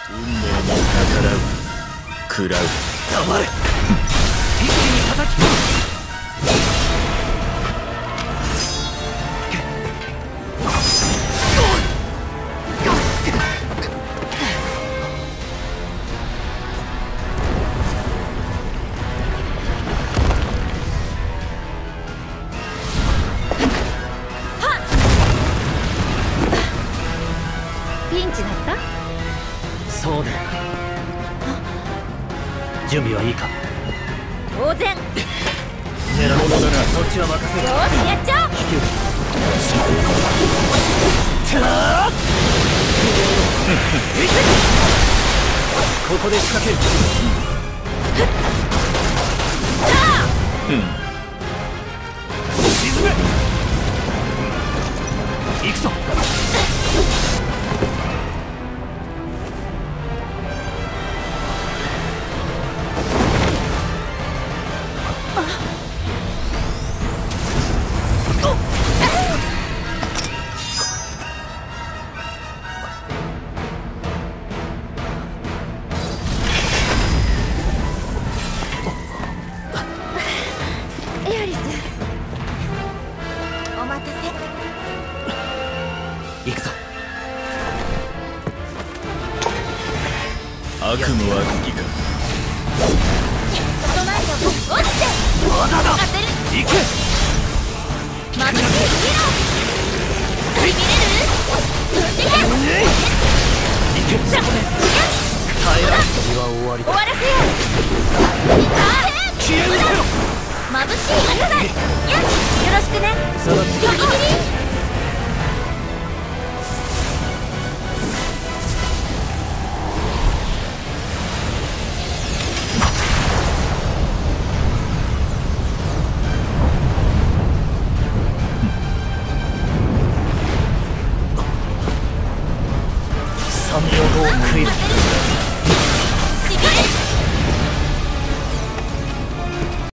運命に逆らう。食らう。 黙れ。一気に叩き込む。 ピンチだった？ そうだよ。準備はいいか？ 当然。 狙うものだな。そっちは任せる。 よし、やっちゃおう。 引き受けたここで仕掛ける。沈め。行くぞ。 エアリス、お待たせ。 行くぞ。 悪夢は好きか。 その間も落ちて。 まだだ。 当てる。 行け。 まぶしいヒーロー。見れる？ 行け。耐えられ。次は終わりだ。 終わらせよう。 消え失せろ。 まぶしい赤だ。よろしくね。 下がってギリギリ。 三秒後を食いる。